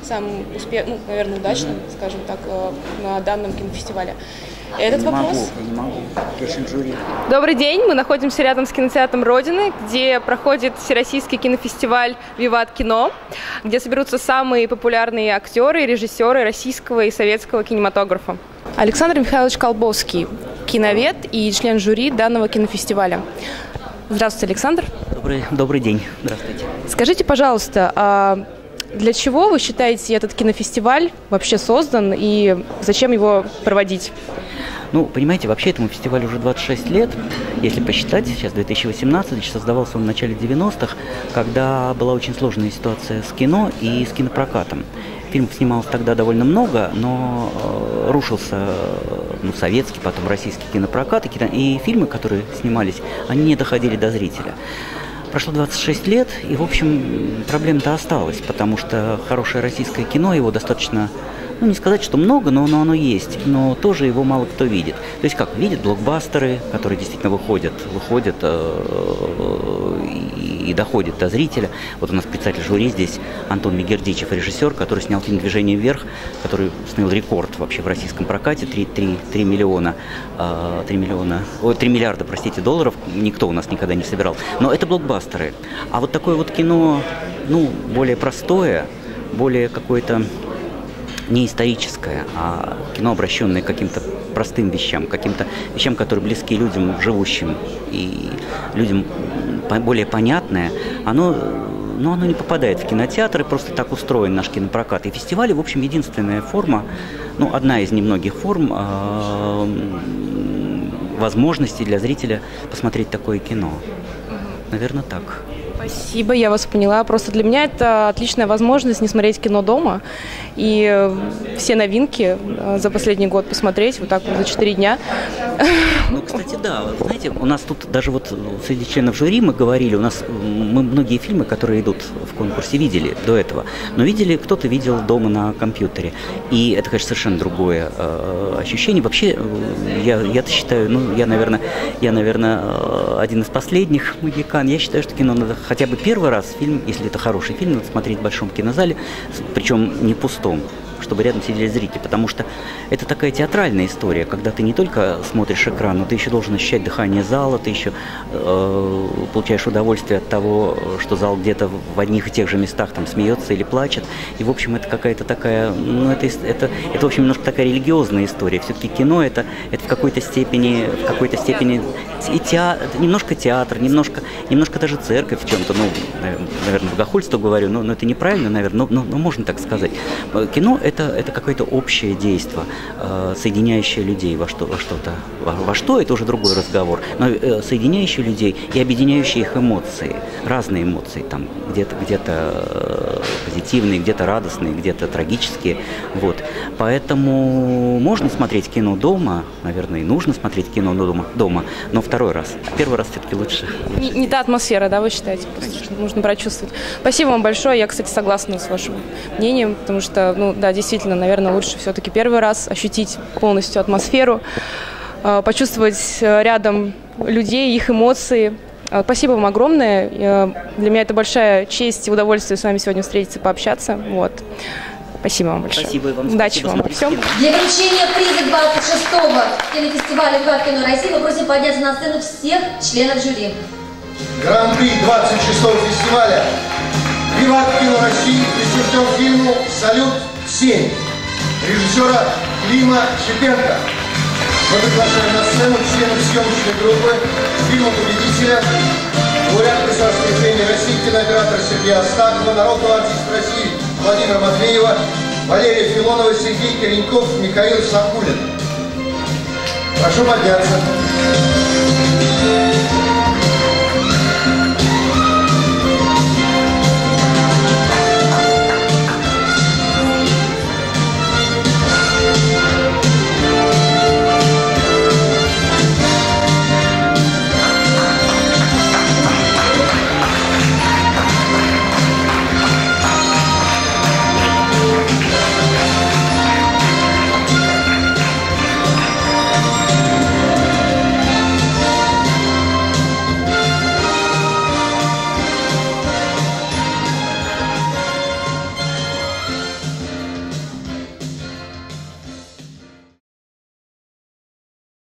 самым успешным, ну, наверное, удачным, скажем так, на данном кинофестивале? Этот вопрос? Я не могу. Член жюри. Добрый день, мы находимся рядом с кинотеатром Родины, где проходит всероссийский кинофестиваль «Виват Кино», где соберутся самые популярные актеры и режиссеры российского и советского кинематографа. Александр Михайлович Колбовский, киновед и член жюри данного кинофестиваля. Здравствуйте, Александр. Добрый день. Здравствуйте. Скажите, пожалуйста, для чего вы считаете этот кинофестиваль вообще создан и зачем его проводить? Ну, понимаете, вообще этому фестивалю уже 26 лет, если посчитать, сейчас 2018, создавался он в начале 90-х, когда была очень сложная ситуация с кино и с кинопрокатом. Фильмов снималось тогда довольно много, но рушился советский, потом российский кинопрокат, и фильмы, которые снимались, они не доходили до зрителя. Прошло 26 лет, и, в общем, проблема-то осталась, потому что хорошее российское кино, его достаточно, не сказать, что много, но оно есть, но тоже его мало кто видит. То есть как, видят блокбастеры, которые действительно выходят и доходят до зрителя. Вот у нас председатель жюри здесь Антон Мегердичев, режиссер, который снял фильм «Движение вверх», который установил рекорд вообще в российском прокате, 3 миллиарда, долларов, никто у нас никогда не собирал. Но это блокбастеры. А вот такое вот кино, более простое, более какое-то не историческое, а кино, обращенное к каким-то простым вещам, каким-то вещам, которые близки людям живущим и людям более понятное, оно не попадает в кинотеатры, просто так устроен наш кинопрокат. И фестивали, в общем, единственная форма, одна из немногих форм возможности для зрителя посмотреть такое кино. Наверное, так. Спасибо, я вас поняла. Просто для меня это отличная возможность не смотреть кино дома и все новинки за последний год посмотреть вот так вот за 4 дня. Кстати, да. Знаете, у нас тут даже вот среди членов жюри мы говорили, мы многие фильмы, которые идут в конкурсе, видели до этого, но кто-то видел дома на компьютере. И это, конечно, совершенно другое ощущение. Вообще, я-то считаю, я, наверное, один из последних магикан. Я считаю, что кино надо хотя бы первый раз фильм, если это хороший фильм, надо смотреть в большом кинозале, причем не пустом, чтобы рядом сидели зрители, потому что это такая театральная история, когда ты не только смотришь экран, но ты еще должен ощущать дыхание зала, ты еще получаешь удовольствие от того, что зал где-то в одних и тех же местах там смеется или плачет, и в общем это какая-то такая, это в общем немножко такая религиозная история, все-таки кино это в какой-то степени и немножко театр, немножко даже церковь в чем-то, наверное, богохульство говорю, но это неправильно, наверное, но можно так сказать. Кино это какое-то общее действие, соединяющее людей во что-то. Во что это уже другой разговор, но соединяющее людей и объединяющие их эмоции, разные эмоции, там где-то позитивные, где-то радостные, где-то трагические. Вот. Поэтому можно смотреть кино дома, наверное, и нужно смотреть кино дома, но второй раз. Первый раз все-таки лучше. Не та атмосфера, да, вы считаете? Нужно прочувствовать. Спасибо вам большое. Я, кстати, согласна с вашим мнением, потому что, действительно, наверное, лучше все-таки первый раз ощутить полностью атмосферу, почувствовать рядом людей, их эмоции. Спасибо вам огромное. Для меня это большая честь и удовольствие с вами сегодня встретиться, пообщаться. Вот. Спасибо вам большое. Спасибо вам. Удачи вам во всем. Для вручения приза 26-го кинофестиваля «Виват Кино России» мы просим подняться на сцену всех членов жюри. Гран-при 26-го фестиваля «Виват Кино России» присужден фильму «Салют-7» режиссера Клима Шипенко. Мы приглашаем на сцену членов съемочной группы фильма победителя, лауреат Государственной премии России, кинооператора Сергея Астахова, народного артиста России Владимира Матвеева, Валерия Филонова, Сергей Кореньков, Михаил Сакулин. Прошу подняться.